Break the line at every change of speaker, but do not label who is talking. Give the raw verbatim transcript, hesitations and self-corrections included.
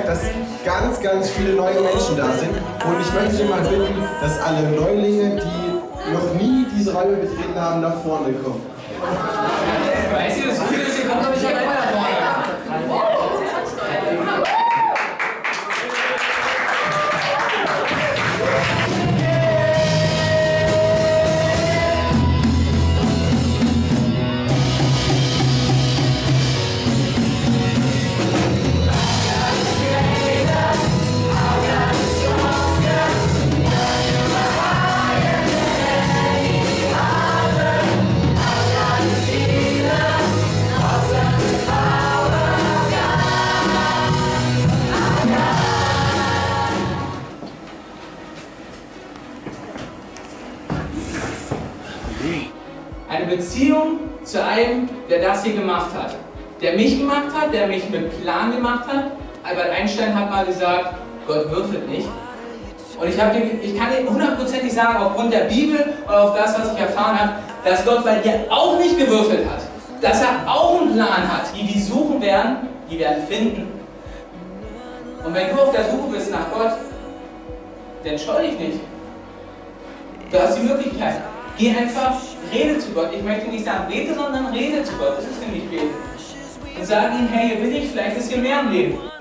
gemerkt, dass ganz, ganz viele neue Menschen da sind. Und ich möchte Sie mal bitten, dass alle Neulinge, die noch nie diese Räume betreten haben, nach vorne kommen.
Weißt du, das Gute ist, ihr kommt doch nicht alleine nach vorne. Eine Beziehung zu einem, der das hier gemacht hat. Der mich gemacht hat, der mich mit Plan gemacht hat. Albert Einstein hat mal gesagt, Gott würfelt nicht. Und ich, hab, ich kann dir hundertprozentig sagen, aufgrund der Bibel und auf das, was ich erfahren habe, dass Gott bei dir auch nicht gewürfelt hat. Dass er auch einen Plan hat. Die, die suchen werden, die werden finden. Und wenn du auf der Suche bist nach Gott, dann scheu dich nicht. Du hast die Möglichkeit. Geh einfach, rede zu Gott. Ich möchte nicht sagen bete, sondern rede zu Gott. Das ist nämlich beten. Und sag ihm, hey, hier bin ich, vielleicht ist hier mehr im Leben.